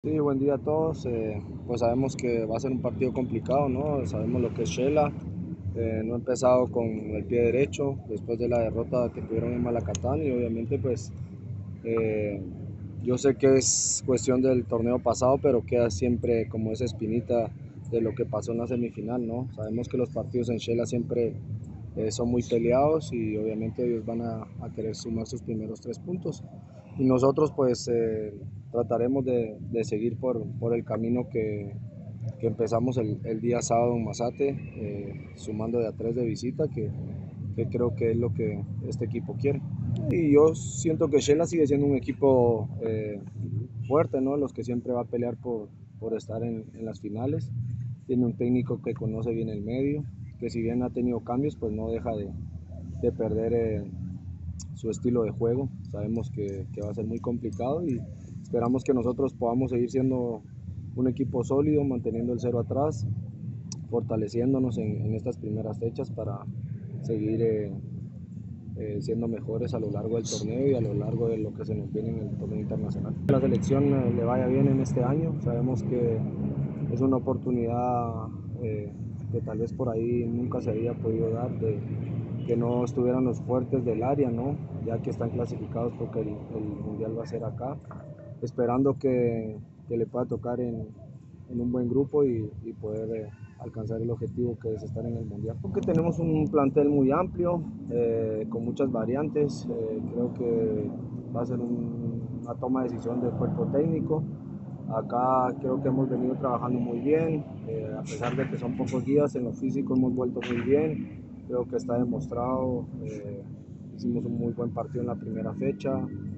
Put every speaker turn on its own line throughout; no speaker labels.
Sí, buen día a todos. Pues sabemos que va a ser un partido complicado, ¿no? Sabemos lo que es Shela. No ha empezado con el pie derecho después de la derrota que tuvieron en Malacatán y obviamente pues eh, yo sé que es cuestión del torneo pasado, pero queda siempre como esa espinita de lo que pasó en la semifinal, ¿no? Sabemos que los partidos en Shela siempre son muy peleados y obviamente ellos van a querer sumar sus primeros 3 puntos. Y nosotros pues trataremos de seguir por el camino que empezamos el día sábado en Mazate, sumando de a 3 de visita, que creo que es lo que este equipo quiere. Y yo siento que Shela sigue siendo un equipo fuerte, ¿no? Los que siempre va a pelear por estar en las finales. Tiene un técnico que conoce bien el medio, que si bien ha tenido cambios, pues no deja de perder su estilo de juego. Sabemos que va a ser muy complicado y esperamos que nosotros podamos seguir siendo un equipo sólido, manteniendo el cero atrás, fortaleciéndonos en estas primeras fechas para seguir siendo mejores a lo largo del torneo y a lo largo de lo que se nos viene en el torneo internacional. Que la selección le vaya bien en este año, sabemos que es una oportunidad que tal vez por ahí nunca se había podido dar, de que no estuvieran los fuertes del área, ¿no? Ya que están clasificados porque el mundial va a ser acá, esperando que le pueda tocar en un buen grupo y poder alcanzar el objetivo que es estar en el mundial. Porque tenemos un plantel muy amplio, con muchas variantes, creo que va a ser una toma de decisión del cuerpo técnico. Acá creo que hemos venido trabajando muy bien, a pesar de que son pocos días, en lo físico hemos vuelto muy bien, creo que está demostrado, hicimos un muy buen partido en la primera fecha,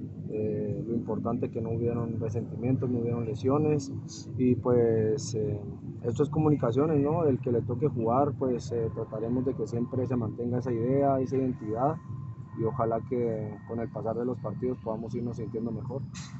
lo importante es que no hubieron resentimientos, no hubieron lesiones y pues esto es comunicaciones, ¿no? El que le toque jugar, pues trataremos de que siempre se mantenga esa idea, esa identidad y ojalá que con el pasar de los partidos podamos irnos sintiendo mejor.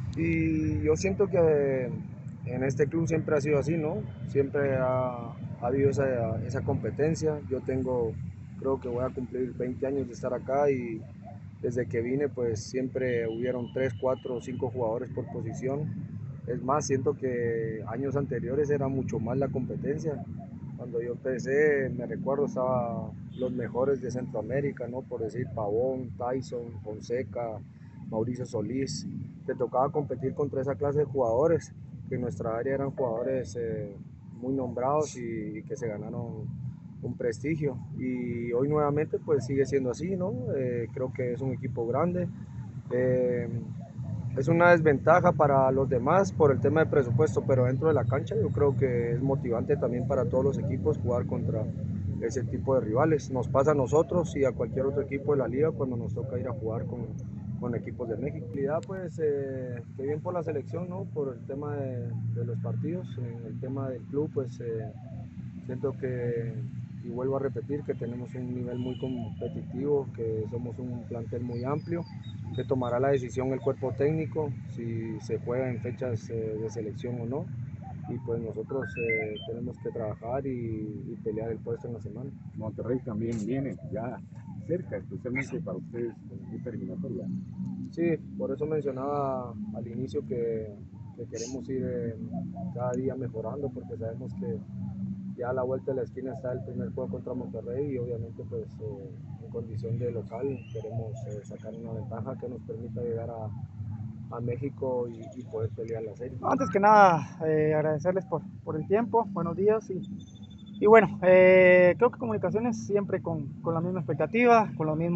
Y yo siento que en este club siempre ha sido así, ¿no? Siempre ha habido esa competencia. Yo creo que voy a cumplir 20 años de estar acá y desde que vine pues siempre hubieron 3 4 o 5 jugadores por posición. Es más, siento que años anteriores era mucho más la competencia. Cuando yo empecé, me recuerdo, estaban los mejores de Centroamérica, ¿no? Por decir Pavón, Tyson, Fonseca, Mauricio Solís. Te tocaba competir contra esa clase de jugadores, que en nuestra área eran jugadores muy nombrados y que se ganaron un prestigio. Y hoy nuevamente pues sigue siendo así, ¿no? Creo que es un equipo grande. Eh, es una desventaja para los demás por el tema de presupuesto, pero dentro de la cancha yo creo que es motivante también para todos los equipos jugar contra ese tipo de rivales. Nos pasa a nosotros y a cualquier otro equipo de la liga cuando nos toca ir a jugar con equipos de México. Pues que bien por la selección, ¿no? Por el tema de los partidos, en el tema del club, pues siento que, y vuelvo a repetir, que tenemos un nivel muy competitivo, que somos un plantel muy amplio, que tomará la decisión el cuerpo técnico si se juega en fechas de selección o no. Y pues nosotros tenemos que trabajar y pelear el puesto en la semana.
Monterrey también viene ya cerca, especialmente para ustedes en esta eliminatoria.
Sí, por eso mencionaba al inicio que queremos ir cada día mejorando, porque sabemos que ya a la vuelta de la esquina está el primer juego contra Monterrey y obviamente pues en condición de local queremos sacar una ventaja que nos permita llegar a México y poder pelear la serie.
Antes que nada, agradecerles por el tiempo, buenos días y bueno, creo que comunicaciones siempre con la misma expectativa,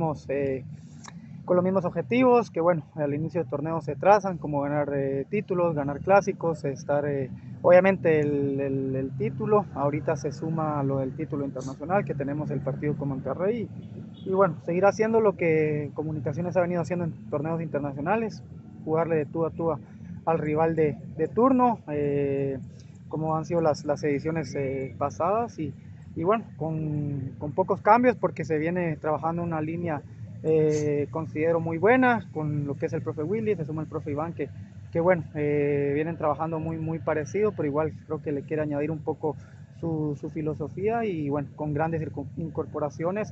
con los mismos objetivos, que bueno, al inicio del torneo se trazan, como ganar títulos, ganar clásicos, estar, obviamente el título, ahorita se suma lo del título internacional, que tenemos el partido con Monterrey, y bueno, seguir haciendo lo que Comunicaciones ha venido haciendo en torneos internacionales, jugarle de tú a tú al rival de turno, como han sido las ediciones pasadas, y bueno, con pocos cambios, porque se viene trabajando una línea considero muy buena, con lo que es el profe Willy, se suma el profe Iván, que bueno, vienen trabajando muy parecido, pero igual creo que le quiere añadir un poco su filosofía y bueno, con grandes incorporaciones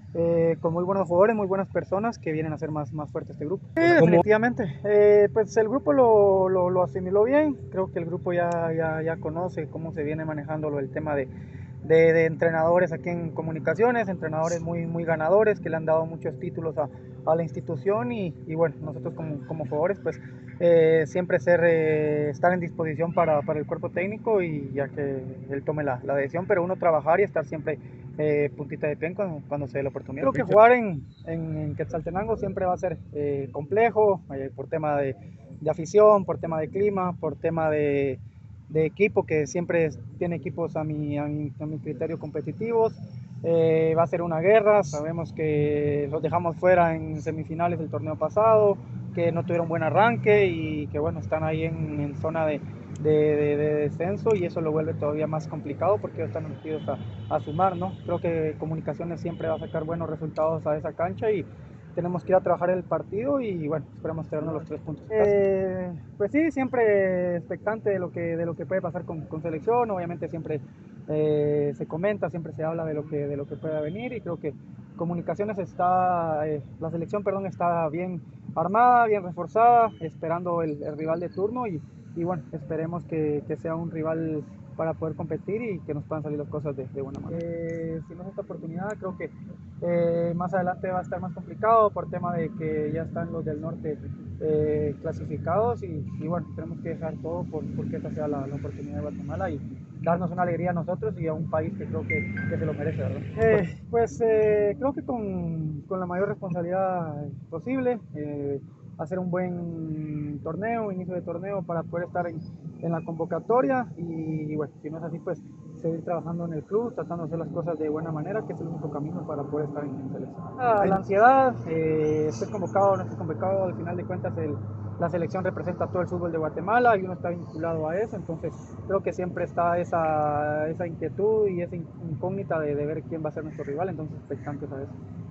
con muy buenos jugadores, muy buenas personas que vienen a hacer más fuerte este grupo. Sí,
¿Cómo?
definitivamente. Pues el grupo lo asimiló bien. Creo que el grupo ya conoce cómo se viene manejando el tema de entrenadores aquí en Comunicaciones, entrenadores muy ganadores que le han dado muchos títulos a la institución y bueno, nosotros como jugadores pues siempre estar en disposición para el cuerpo técnico y ya que él tome la decisión, pero uno trabajar y estar siempre puntita de pie cuando se dé la oportunidad. Creo que jugar en Quetzaltenango siempre va a ser complejo por tema de afición, por tema de clima, por tema de equipo, que siempre tiene equipos a mi criterio competitivos. Va a ser una guerra, sabemos que los dejamos fuera en semifinales del torneo pasado, que no tuvieron buen arranque y que bueno, están ahí en zona de descenso y eso lo vuelve todavía más complicado porque ellos están metidos a sumar, ¿no? Creo que Comunicaciones siempre va a sacar buenos resultados a esa cancha y tenemos que ir a trabajar el partido y bueno, esperamos traernos los 3 puntos. Pues sí, siempre expectante de lo que puede pasar con selección, obviamente siempre se comenta, siempre se habla de lo que pueda venir y creo que Comunicaciones la selección, perdón, está bien armada, bien reforzada, esperando el rival de turno y bueno, esperemos que sea un rival para poder competir y que nos puedan salir las cosas de buena manera. Si no es esta oportunidad, creo que más adelante va a estar más complicado por tema de que ya están los del norte clasificados y bueno, tenemos que dejar todo porque esta sea la oportunidad de Guatemala y darnos una alegría a nosotros y a un país que creo que se lo merece, ¿verdad? Creo que con la mayor responsabilidad posible, hacer un buen torneo, inicio de torneo para poder estar en la convocatoria y bueno, si no es así, pues seguir trabajando en el club, tratando de hacer las cosas de buena manera, que es el único camino para poder estar en selección. La ansiedad, estés convocado o no estés convocado, al final de cuentas la selección representa todo el fútbol de Guatemala y uno está vinculado a eso, entonces creo que siempre está esa inquietud y esa incógnita de ver quién va a ser nuestro rival, entonces expectantes a eso.